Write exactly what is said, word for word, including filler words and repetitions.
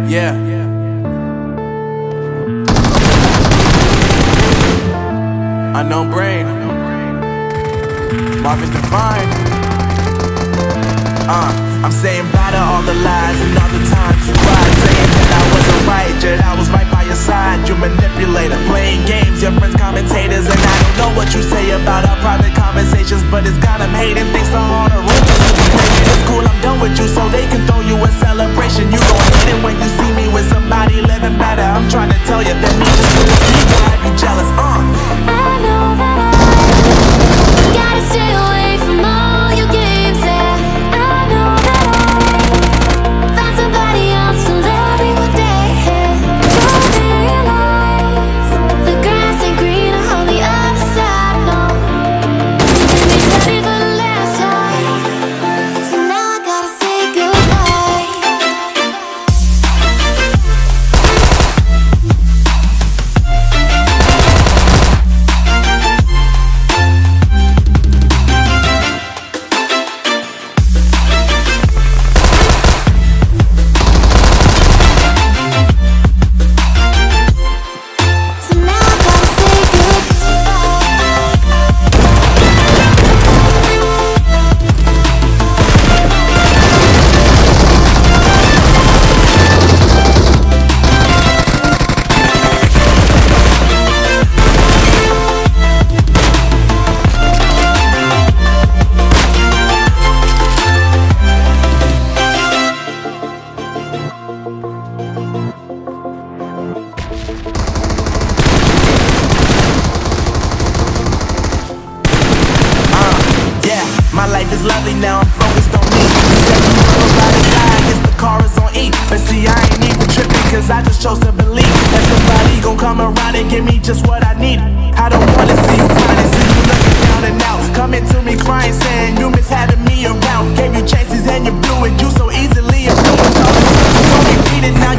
Yeah. Unknown brain. Marcus Divine. Uh, I'm saying bye to all the lies and all the times you cried, saying that I wasn't right, yet I was right by your side. You manipulator, playing games, your friends commentators, and I don't know what you say about our private conversations, but it's got them hating. Thanks to all the rumors. It's cool, I'm done with you, so they can throw you a celebration. You gon' hate it when you see me with somebody living better. I'm trying to tell you that me just doing me gon' have you jealous. Uh. I know that I gotta stay away from all your games. Yeah, I know that I found somebody else to love me one day. Don't realize the grass ain't greener on the other side. No, you did me dirty for the last time, so now I gotta say goodbye. So now I gotta say Yeah, my life is lovely now, I'm focused on me. You said you were by the side, guess the car is on E. But see, I ain't even tripping, cause I just chose to believe that somebody gon' come around and give me just what I need. I don't wanna see you crying, see you looking down and out, coming to me crying, saying you miss having me around. Gave you chances and you blew it, you so easily influenced. All the stuff you told me, beat it, now